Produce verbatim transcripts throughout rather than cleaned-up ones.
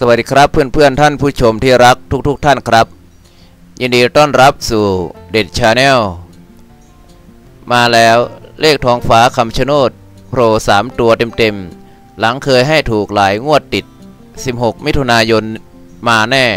วัสดีครับเพื่อนๆท่านผู้ชมที่รักทุกๆท่านครับยินดีต้อนรับสู่เด็ดชาแนลมาแล้วเลขทองฟ้าคำชะโนดโผล่สามตัวเต็มๆหลังเคยให้ถูกหลายงวดติดสิบหกมิถุนายนมาแน่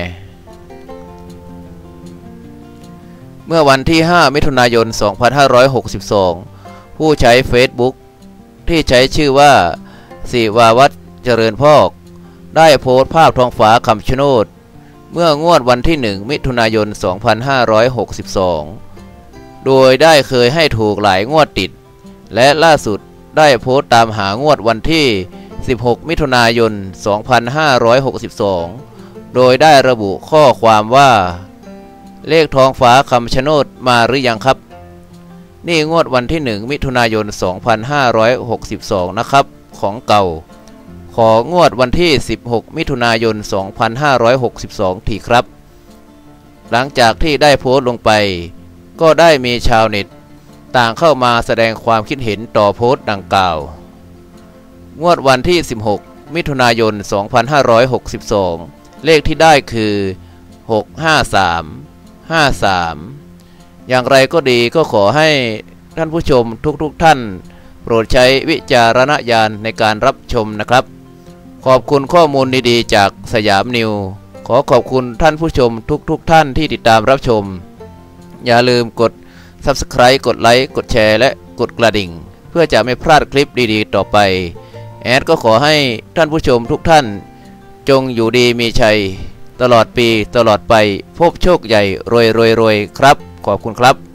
เมื่อวันที่ห้ามิถุนายนสองพันห้าร้อยหกสิบสองผู้ใช้ Facebook ที่ใช้ชื่อว่าศิวาวัฒน์เจริญพอกได้โพสต์ภาพทองฟ้าคำชะโนดเมื่องวดวันที่หนึ่งมิถุนายนสองพันห้าร้อยหกสิบสองโดยได้เคยให้ถูกหลายงวดติดและล่าสุดได้โพสต์ตามหางวดวันที่สิบหกมิถุนายนสองพันห้าร้อยหกสิบสองโดยได้ระบุข้อความว่าเลขทองฟ้าคำชะโนดมาหรือยังครับนี่งวดวันที่หนึ่งมิถุนายนสองพันห้าร้อยหกสิบสองนะครับของเก่าของวดวันที่สิบหกมิถุนายนสองพันห้าร้อยหกสิบสองทีครับหลังจากที่ได้โพสต์ลงไปก็ได้มีชาวเน็ตต่างเข้ามาแสดงความคิดเห็นต่อโพสต์ดังกล่าวงวดวันที่สิบหกมิถุนายนสองพันห้าร้อยหกสิบสองเลขที่ได้คือหก ห้า สาม ห้า สาม อย่างไรก็ดีก็ขอให้ท่านผู้ชมทุกๆท่านโปรดใช้วิจารณญาณในการรับชมนะครับขอบคุณข้อมูลดีๆจากสยามนิวขอขอบคุณท่านผู้ชมทุกๆท่านที่ติดตามรับชมอย่าลืมกด ซับสไครบ์ กดไลค์กดแชร์และกดกระดิ่งเพื่อจะไม่พลาดคลิปดีๆต่อไปแอดก็ขอให้ท่านผู้ชมทุกท่านจงอยู่ดีมีชัยตลอดปีตลอดไปพบโชคใหญ่รวยๆๆครับขอบคุณครับ